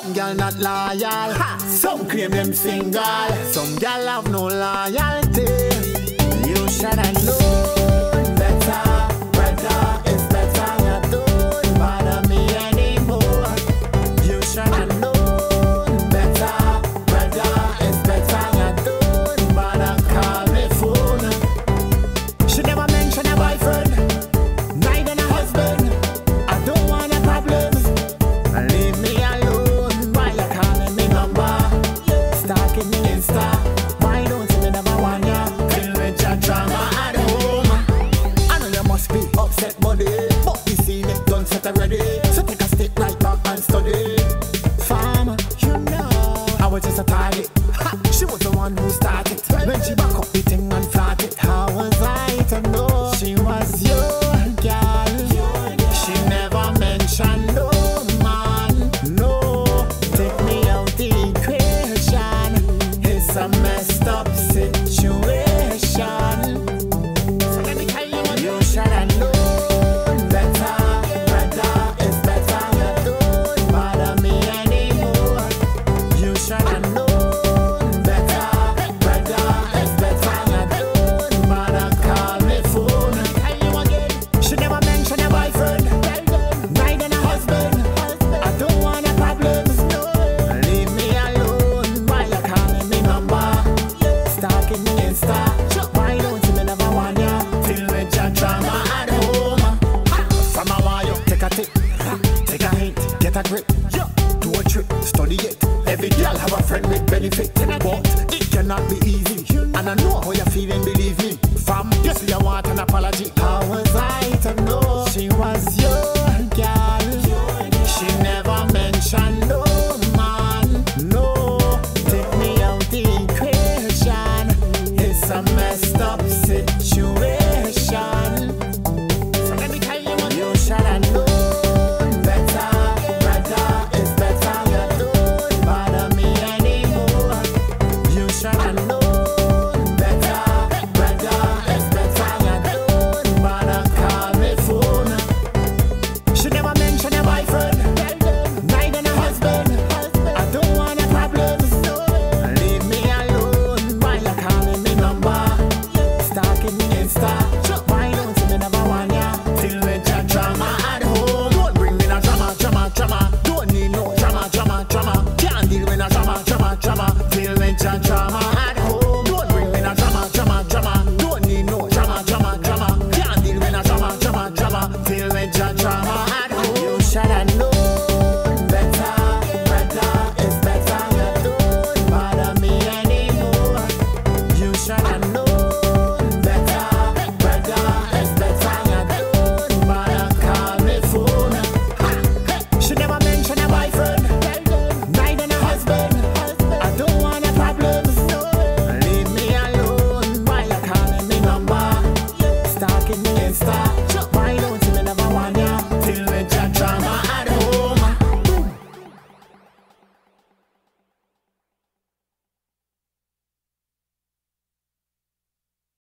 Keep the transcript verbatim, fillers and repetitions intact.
Some gal not loyal, ha. Some claim them single. Some gal have no loyalty. You should have known better, brother. It's better you don't bother me anymore. You should have known better, brother. It's better you don't bother call me phone. She never mention a boyfriend, neither a husband. I don't want a problem. Leave me alone. Why you calling me number? Stalking me Insta. Why don't you never want ya? Feel with your drama at home. I know you must be upset, buddy, but we see it done set already. So take a step right back and study. Farmer, you know I was just a target. Ha, she was the one who started. When she back up the thing and flat it, how was I to know she was your girl? She never mentioned no man, no. Take me out the equation. It's a messed up situation. So let me tell you what you should have known better, brother. It's better you don't bother me anymore. You should have known better, brother. It's better you don't bother call me phone. Tell you again, she never mentioned a boyfriend, neither a husband. I don't want a problem. Leave me alone. Why you calling me number? Stalking me Insta. Why don't you never want ya? Feel with your drama at home. From a while, take a tip, take a hint, get a grip. Do a trick, study it. Every girl have a friend with benefit, but it cannot be easy. And I know how you're feeling, believe me. Fam, you see you want an apology. How was I to know she was your girl? She never mentioned no man, no. Take me out the equation. It's a messed up situation. So let me tell you what you should have known better, brother. It's better you don't bother me anymore. You should have known better, brother. It's better you don't bother call me phone. She never mentioned a boyfriend, neither a husband. I don't want a problem. Leave me alone. Why you calling me number? Stalking me Insta.